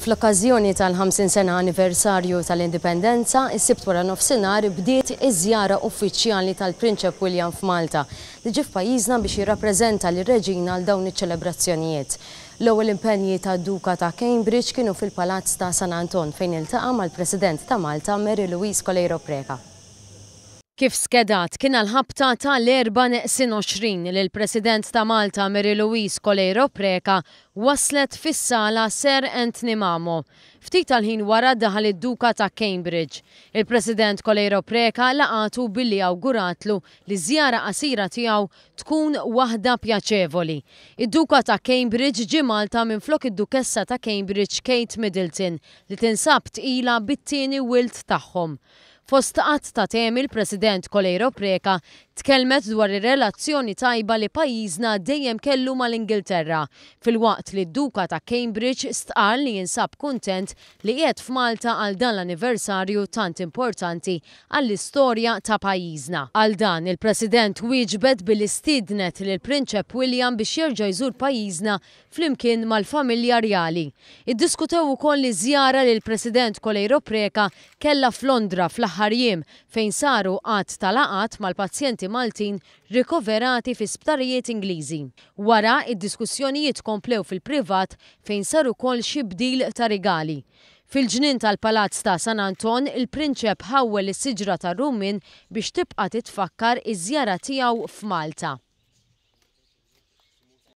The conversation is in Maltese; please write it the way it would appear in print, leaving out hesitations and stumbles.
Fl-okkażjoni tal-50 sena anniversarju tal-Indipendenza, is-sibt wara nofsinhar bdiet iż-żjara uffiċjali tal-Prinċep William f'Malta li ġie f'pajjiżna biex jirrappreżenta lir-Reġina għal dawn iċ-ċelebrazzjonijiet. L-ewwel impenji tad-duka ta' Cambridge kienu fil-Palazz ta' San Anton fejn iltaqa' mal-President ta' Malta Mary Louise Preka. Kif skedat kien l-ħabta tal-4/20 li l-President ta' Malta Mary Louise Preka waslet fis-sala Sir Anthony Mamo. Ftit tal-ħin wara daħal id-Duka ta' Cambridge. Il-President Preka laqatu billi awguratlu li żjara qasira tiegħu tkun waħda pjaċevoli. Id-Duka ta' Cambridge ġie Malta minflok id-Dukessa ta' Cambridge Kate Middleton li tinsab tqila bit-tieni wild tagħhom. Fost qatt ta' temi il-President Preka tkellmet dwar ir-relazzjoni tajba li pajjiżna dejjem kellu mal-Ingilterra, filwaqt li d-Duka ta' Cambridge stqal li jinsab kuntent li qiegħed f'Malta għal dan l-anniversarju tant importanti għall-istorja ta' pajjiżna. Għal dan il-President wieġbed billi stiednet lil Prinċep William biex jerġa' jżur pajjiżna flimkien mal-familja rjali. Iddiskutew ukoll li żjara li l-President Preka kellha f'Londra fl-aħħar jiem fejn saru qatt tal-laqat mal-pazjenti Maltin rikoverati fi sptarijiet Ingliżi. Wara id-diskussjonijiet komplew fil-privat fejn saru wkoll xi bdil ta' rigali. Fil-ġnien tal-Palazz ta' San Anton, il-Prinċep ħawwel is-siġra tar-Rummin biex tibqa' titfakkar iż-żjara tiegħu f'Malta.